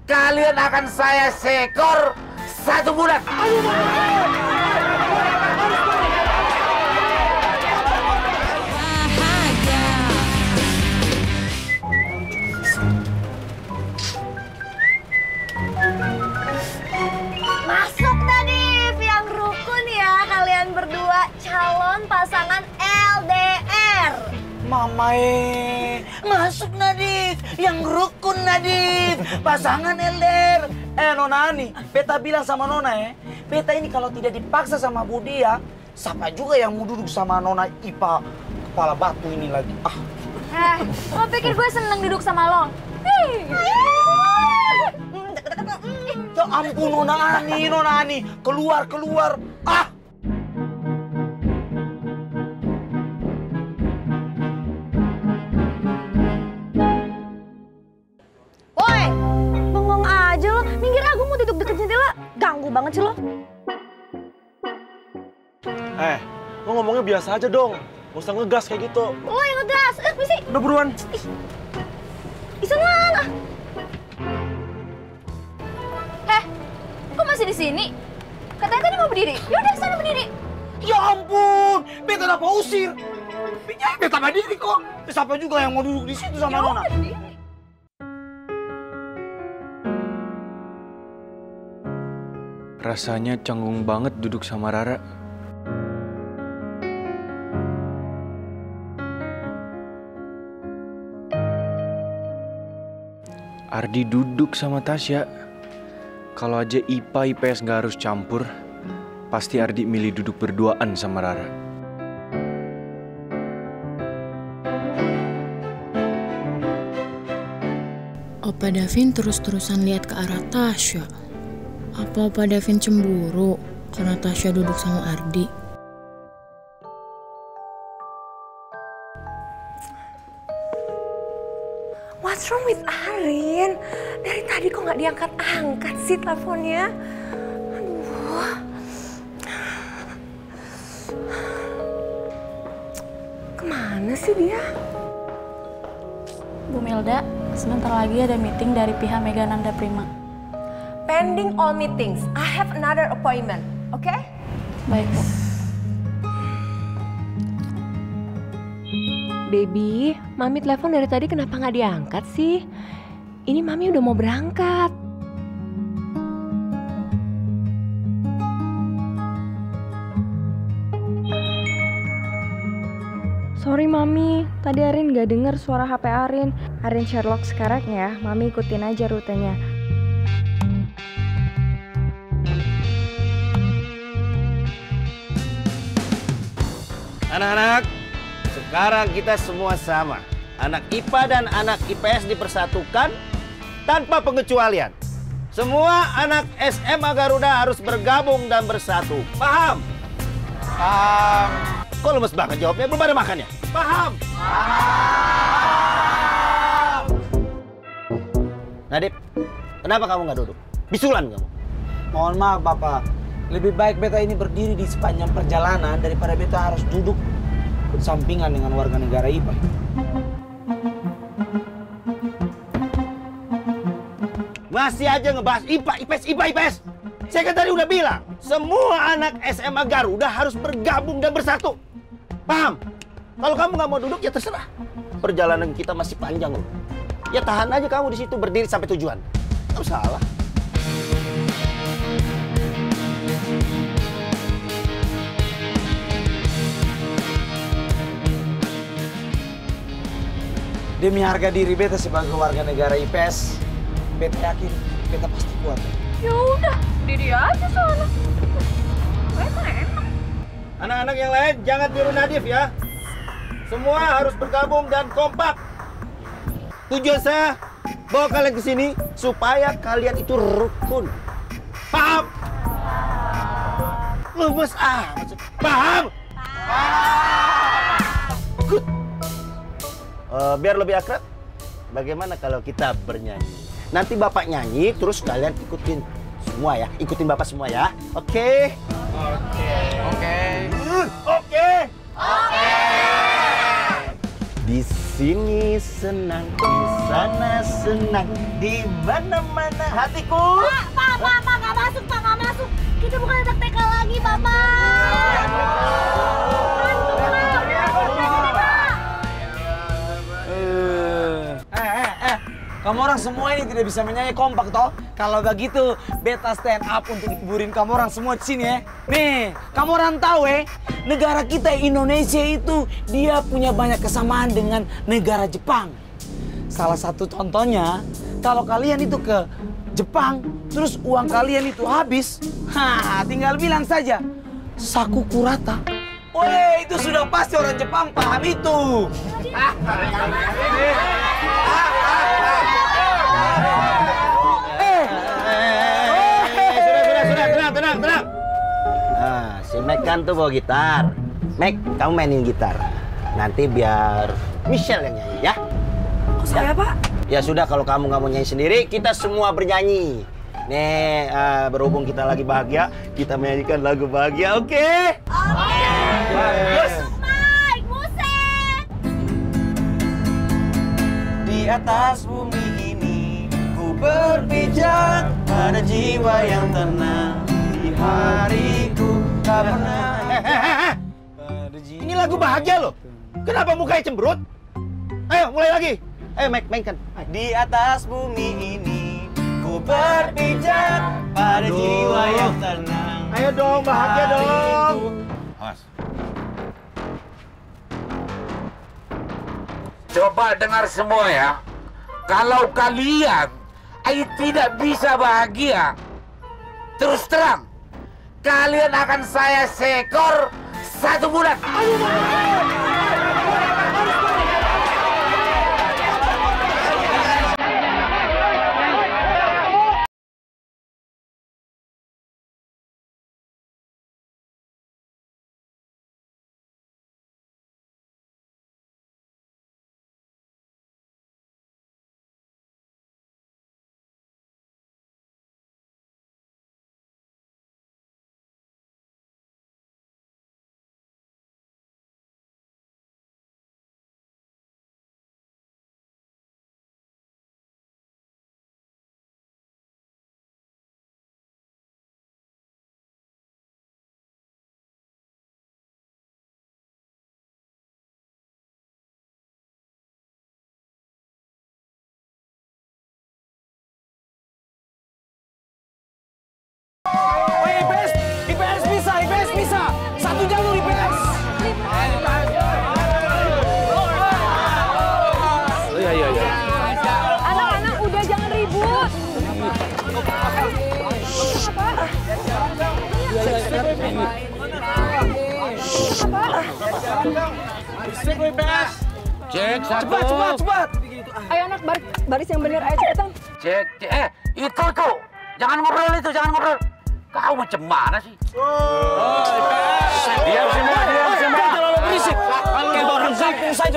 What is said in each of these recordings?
kalian akan saya sekor 1 bulan. Masuk Nadif, yang rukun ya kalian berdua calon pasangan LDR. Masuk Nadif, yang rukun Nadif, pasangan LDR. Nona Ani, beta bilang sama Nona beta ini kalau tidak dipaksa sama Budia, siapa juga yang mau duduk sama Nona Ipa kepala batu ini lagi. Lo pikir gue seneng duduk sama lo? Ya ampun Nona Ani, keluar. Woi, bengong aja lo. Minggir aku mau duduk deket jendela. Ganggu banget sih lo. Lo ngomongnya biasa aja dong. Gak usah ngegas kayak gitu. Lo yang ngegas. Misi. Udah buruan. Di sana. Kok masih di sini? Katanya tadi mau berdiri. Yaudah, sana berdiri. Ya ampun, beta dapat usir. Beta berdiri kok. Siapa juga yang mau duduk di situ sama Nona? Rasanya canggung banget duduk sama Rara. Ardi duduk sama Tasya. Kalau aja IPA IPS nggak harus campur, pasti Ardi milih duduk berduaan sama Rara. Opa Davin terus-terusan lihat ke arah Tasya. Apa Opa Davin cemburu karena Tasya duduk sama Ardi? What's wrong with Arin? Dari tadi kok nggak diangkat-angkat sih teleponnya? Aduh. Kemana sih dia? Bu Milda, sebentar lagi ada meeting dari pihak Mega Nanda Prima. Pending all meetings. I have another appointment. Oke? Okay? Baik, Bu. Baby, Mami telepon dari tadi kenapa nggak diangkat sih? Ini Mami udah mau berangkat. Sorry Mami, tadi Arin nggak dengar suara HP Arin. Arin Sherlock sekarang ya, Mami ikutin aja rutenya. Anak-anak, sekarang kita semua sama. Anak IPA dan anak IPS dipersatukan tanpa pengecualian. Semua anak SMA Garuda harus bergabung dan bersatu. Paham? Paham. Kok lemes banget jawabnya? Belum ada makannya. Paham? Paham. Nadip, kenapa kamu nggak duduk? Bisulan kamu. Mohon maaf Bapak, lebih baik beta ini berdiri di sepanjang perjalanan daripada beta harus duduk bersampingan dengan warga negara IPA. Masih aja ngebahas IPA, IPS, IPA, IPS. Saya kan tadi udah bilang, semua anak SMA Garuda harus bergabung dan bersatu. Paham? Kalau kamu nggak mau duduk, ya terserah. Perjalanan kita masih panjang loh. Ya tahan aja kamu di situ berdiri sampai tujuan. Nggak salah. Demi harga diri beta sebagai warga negara IPS, beta yakin beta pasti kuat. Ya udah, diri aja sana. Enak. Anak-anak yang lain jangan tiru Nadif ya. Semua harus bergabung dan kompak. Tujuan saya bawa kalian ke sini supaya kalian itu rukun. Paham? Lemes amat. Paham? Good. Biar lebih akrab, bagaimana kalau kita bernyanyi? Nanti Bapak nyanyi, terus kalian ikutin semua ya. Ikutin Bapak semua ya. Oke? Oke. Oke. Oke. Oke. Bisa. sini senang, di sana senang, di mana-mana hatiku. Pak, nggak masuk, Pak, nggak masuk. Kita bukan anak TK lagi, Bapak. Kamu orang semua ini tidak bisa menyanyi kompak toh? Kalau begitu, beta stand up untuk hiburin kamu orang semua di sini ya. Nih, kamu orang tahu negara kita Indonesia itu dia punya banyak kesamaan dengan negara Jepang. Salah satu contohnya, kalau kalian itu ke Jepang, terus uang kalian itu habis, tinggal bilang saja, saku kurata. Woi, itu sudah pasti orang Jepang paham itu. Sudah, tenang. Nah, si Mac kan tuh bawa gitar. Mac, kamu mainin gitar. Nanti biar Michelle yang nyanyi ya. Kok saya, Pak? Ya sudah, kalau kamu nggak mau nyanyi sendiri, kita semua bernyanyi. Nih, berhubung kita lagi bahagia, kita menyanyikan lagu bahagia, oke? Oke. Bagus. Mike, musik. Di atas bumi ini ku berpijak pada jiwa yang tenang. Di hariku tak pernah. Ini lagu bahagia loh. Kenapa mukanya cemberut? Ayo, mulai lagi. Ayo, Mike, mainkan. Di atas bumi ini ku berpijak pada jiwa yang tenang. Ayo dong, bahagia dong. Awas. Coba dengar semua ya. Kalau kalian tidak bisa bahagia, terus terang, kalian akan saya sekor 1 bulan. IPS bisa. 1 jalur IPS. Iya. Anak-anak udah jangan ribut. Cek 1. Cepat. Ayo anak, baris yang bener, ayo cepetan. Cek. Itu. Jangan ngobrol. Kau macam mana sih? Diam semua. Terlalu berisik. Kayak orang kampung saja.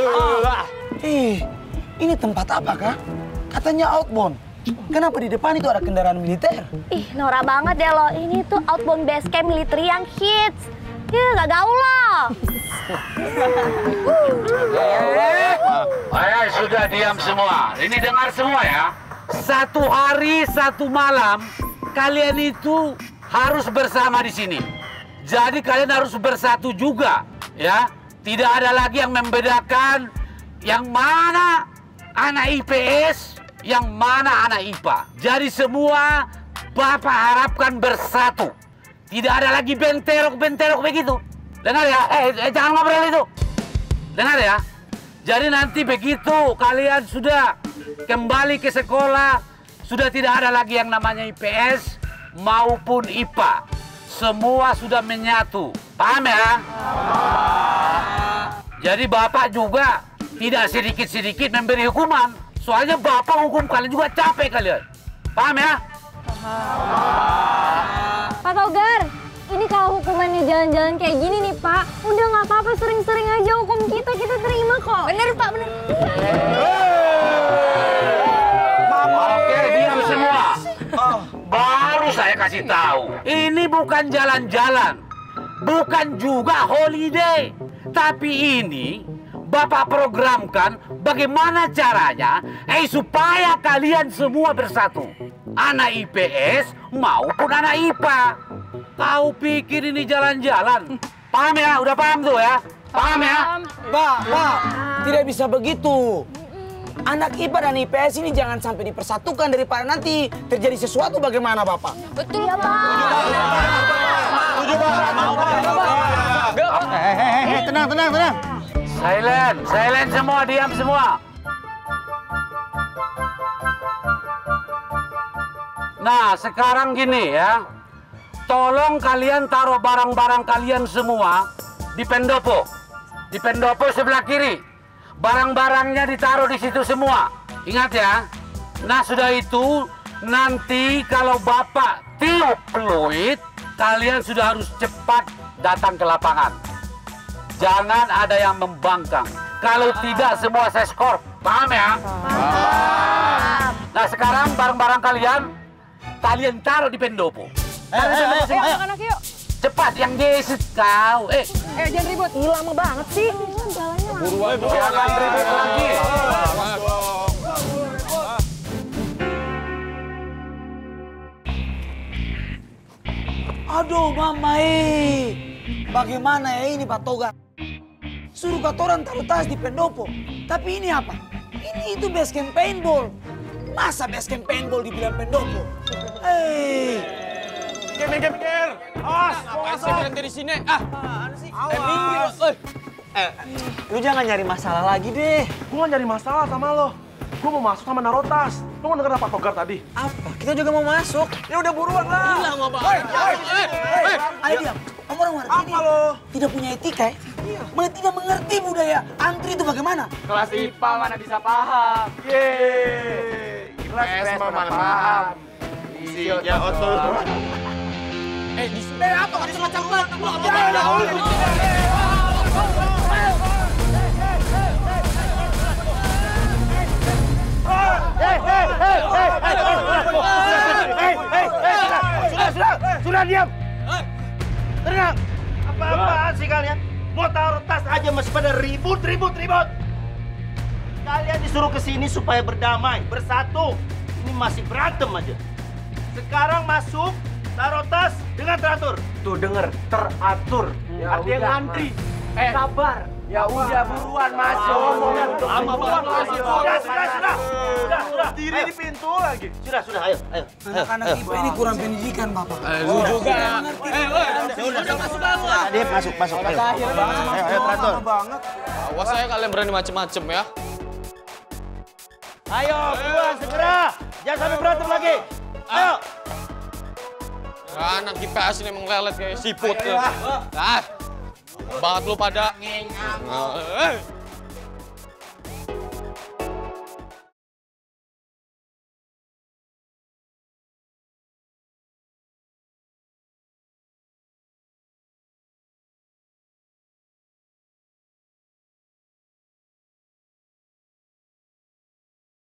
Ini tempat apa kah? Katanya outbound. Kenapa di depan itu ada kendaraan militer? Ih, norak banget deh lo. Ini tuh outbound base camp militer yang hits. Ya, nggak gaul loh. Ayo sudah diam semua. Ini dengar semua ya. 1 hari 1 malam kalian itu harus bersama di sini. Jadi kalian harus bersatu juga, ya. Tidak ada lagi yang membedakan yang mana anak IPS, yang mana anak IPA. Jadi semua Bapak harapkan bersatu. Tidak ada lagi benterok begitu. Dengar ya? Jangan ngobrol itu. Dengar ya? Jadi nanti begitu kalian sudah kembali ke sekolah, sudah tidak ada lagi yang namanya IPS maupun IPA. Semua sudah menyatu. Paham ya? Jadi Bapak juga tidak sedikit-sedikit memberi hukuman. Soalnya Bapak hukum kalian juga capek kalian. Paham ya? Pak Togar, ini kalau hukumannya jalan-jalan kayak gini nih Pak, udah nggak apa-apa, sering-sering aja hukum kita terima kok. Bener Pak, bener. Oke, diam semua. Baru saya kasih tahu. Ini bukan jalan-jalan. Bukan juga holiday. Tapi ini Bapak programkan bagaimana caranya supaya kalian semua bersatu. Anak IPS maupun anak IPA. Kau pikir ini jalan-jalan? Paham ya? Udah paham tuh ya? Paham ya? Pak, tidak bisa begitu. Anak IPA dan IPS ini jangan sampai dipersatukan daripada nanti terjadi sesuatu bagaimana Bapak? Betul ya, Pak. Setuju, Pak. Tenang. Silent semua, diam semua. Nah, sekarang gini ya. Tolong kalian taruh barang-barang kalian semua di pendopo. Di pendopo sebelah kiri. Barang-barangnya ditaruh di situ semua. Ingat ya. Nah, sudah itu nanti kalau Bapak tiup peluit, kalian sudah harus cepat datang ke lapangan. Jangan ada yang membangkang. Kalau tidak semua saya skor. Paham ya? Paham. Nah, sekarang barang-barang kalian taruh di pendopo. Ayo, anak-anak yuk. Cepat, yang gesit kau. Jangan ribut. Ini lama banget sih. Buruan, Jangan ribut lagi. Aduh, Mama bagaimana ya ini Pak Toga? Suruh katoran taruh tas di pendopo. Tapi ini apa? Ini itu basecamp paintball. Masa basecamp paintball dibilang pendopo? Mikir. Awas sih berhenti di sini. Minggir. Lu jangan nyari masalah lagi deh. Gua gak nyari masalah sama lo. Gua mau masuk sama Narotas. Lo mau denger apa Togar tadi? Apa? Kita juga mau masuk. Ya udah buruan lah. Gila nggak Ayo diam. Kamu orang warga ini tidak punya etika ya? Malah tidak mengerti budaya antri itu bagaimana? Kelas IPA mana bisa paham. Yeay. Kelas IPS mana paham. Isinya otot. Di sini apa? Macam-macam. Sudah diam. Tenang. Apa-apaan sih kalian? Mau taruh tas aja masih pada ribut. Kalian disuruh ke sini supaya berdamai, bersatu. Ini masih berantem aja. Sekarang masuk, taruh tas dengan teratur. Tuh denger, teratur. Artinya ngantri. Sabar. Ya udah buruan masuk. Sudah. Diri di pintu lagi. Sudah, ayo. Anak-anak IPA ini kurang pendidikan, Bapak. Lu juga. Masuk. Ayo, teratur. Awas saya kalian berani macem-macem ya. Ayo, buruan segera. Jangan sampai berantem lagi. Ayo. Anak IPS ini emang lelet kayak siput ya. Banget lu pada.